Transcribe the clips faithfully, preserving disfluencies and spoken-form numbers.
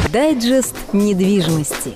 Дайджест недвижимости.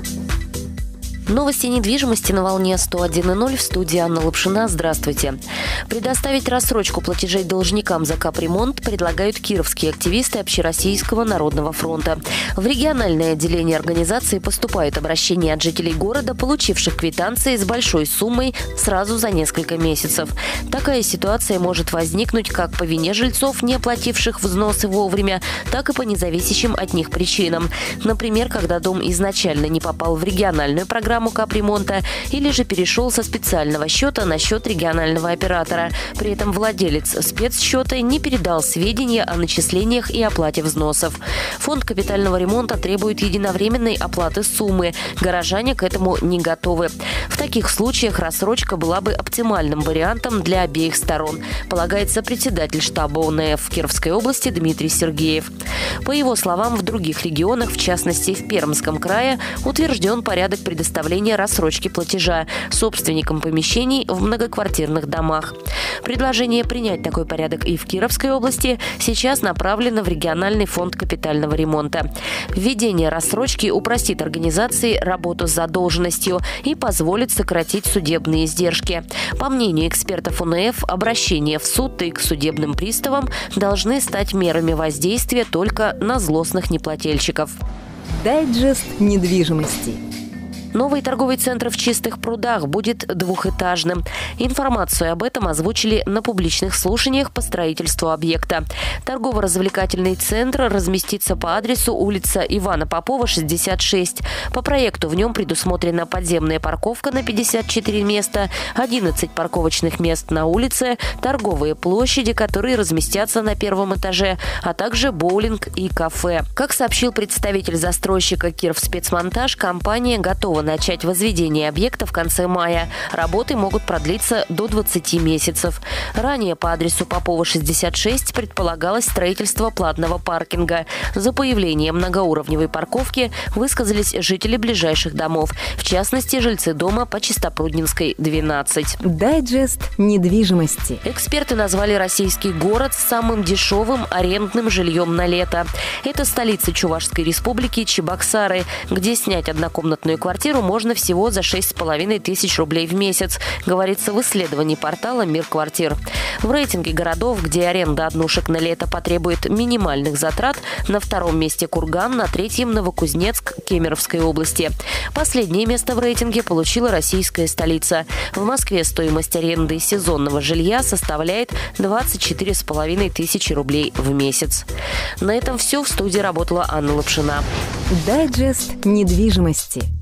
Новости недвижимости на волне сто один и ноль. В студии Анна Лапшина. Здравствуйте. Предоставить рассрочку платежей должникам за капремонт предлагают кировские активисты Общероссийского народного фронта. В региональное отделение организации поступают обращения от жителей города, получивших квитанции с большой суммой сразу за несколько месяцев. Такая ситуация может возникнуть как по вине жильцов, не оплативших взносы вовремя, так и по независящим от них причинам. Например, когда дом изначально не попал в региональную программу капремонта или же перешел со специального счета на счет регионального оператора. При этом владелец спецсчета не передал сведения о начислениях и оплате взносов. Фонд капитального ремонта требует единовременной оплаты суммы. Горожане к этому не готовы. В таких случаях рассрочка была бы оптимальным вариантом для обеих сторон, полагается председатель штаба О Н Ф в Кировской области Дмитрий Сергеев. По его словам, в других регионах, в частности в Пермском крае, утвержден порядок предоставления рассрочки платежа собственникам помещений в многоквартирных домах. Предложение принять такой порядок и в Кировской области сейчас направлено в региональный фонд капитального ремонта. Введение рассрочки упростит организации работу с задолженностью и позволит сократить судебные издержки. По мнению экспертов О Н Ф, обращения в суд и к судебным приставам должны стать мерами воздействия только на злостных неплательщиков. Дайджест недвижимости. Новый торговый центр в Чистых прудах будет двухэтажным. Информацию об этом озвучили на публичных слушаниях по строительству объекта. Торгово-развлекательный центр разместится по адресу улица Ивана Попова, шестьдесят шесть. По проекту в нем предусмотрена подземная парковка на пятьдесят четыре места, одиннадцать парковочных мест на улице, торговые площади, которые разместятся на первом этаже, а также боулинг и кафе. Как сообщил представитель застройщика «Кировспецмонтаж», компания готова начать возведение объекта в конце мая. Работы могут продлиться до двадцати месяцев. Ранее по адресу Попова, шестьдесят шесть предполагалось строительство платного паркинга. За появление многоуровневой парковки высказались жители ближайших домов, в частности, жильцы дома по Чистопрудненской, двенадцать. Дайджест недвижимости. Эксперты назвали российский город самым дешевым арендным жильем на лето. Это столица Чувашской республики Чебоксары, где снять однокомнатную квартиру можно всего за шесть с половиной тысяч рублей в месяц, говорится в исследовании портала «Мир квартир». В рейтинге городов, где аренда однушек на лето потребует минимальных затрат, на втором месте Курган, на третьем Новокузнецк Кемеровской области. Последнее место в рейтинге получила российская столица. В Москве стоимость аренды сезонного жилья составляет двадцать четыре с половиной тысячи рублей в месяц. На этом все. В студии работала Анна Лапшина. Дайджест недвижимости.